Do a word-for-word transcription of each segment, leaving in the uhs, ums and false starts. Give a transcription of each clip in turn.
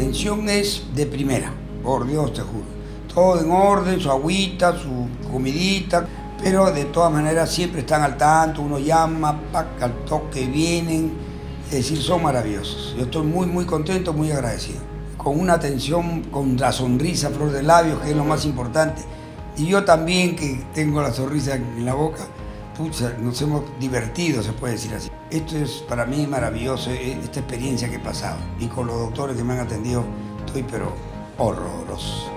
atención es de primera, por Dios te juro. Todo en orden, su agüita, su comidita, pero de todas maneras siempre están al tanto, uno llama, paca, al toque vienen, es decir, son maravillosos. Yo estoy muy, muy contento, muy agradecido. Con una atención, con la sonrisa, flor de labios, que es lo más importante. Y yo también, que tengo la sonrisa en la boca, pucha, nos hemos divertido, se puede decir así. Esto es para mí maravilloso, esta experiencia que he pasado. Y con los doctores que me han atendido, estoy pero horroroso.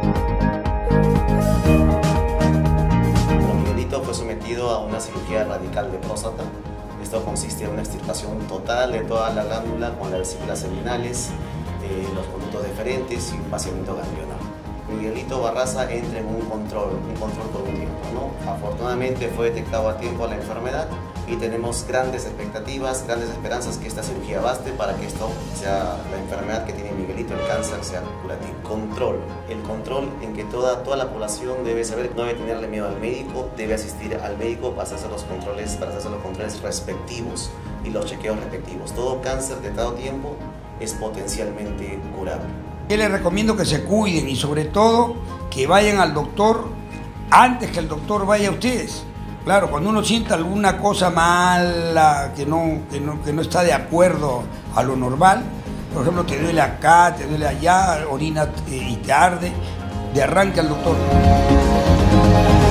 Miguelito fue sometido a una cirugía radical de próstata. Esto consiste en una extirpación total de toda la glándula con las vesículas seminales, eh, los conductos deferentes y un vaciamiento ganglionar. Miguelito Barraza entra en un control, un control por un tiempo, ¿no? Afortunadamente fue detectado a tiempo la enfermedad y tenemos grandes expectativas, grandes esperanzas que esta cirugía baste para que esto sea, la enfermedad que tiene Miguelito, el cáncer, sea curativo. Control, el control en que toda, toda la población debe saber, no debe tenerle miedo al médico, debe asistir al médico para hacerse los controles, para hacerse los controles respectivos y los chequeos respectivos. Todo cáncer detectado a tiempo es potencialmente curable. Yo les recomiendo que se cuiden y sobre todo que vayan al doctor antes que el doctor vaya a ustedes. Claro, cuando uno sienta alguna cosa mala, que no, que no, que no está de acuerdo a lo normal, por ejemplo, te duele acá, te duele allá, orina y te arde, de arranque al doctor.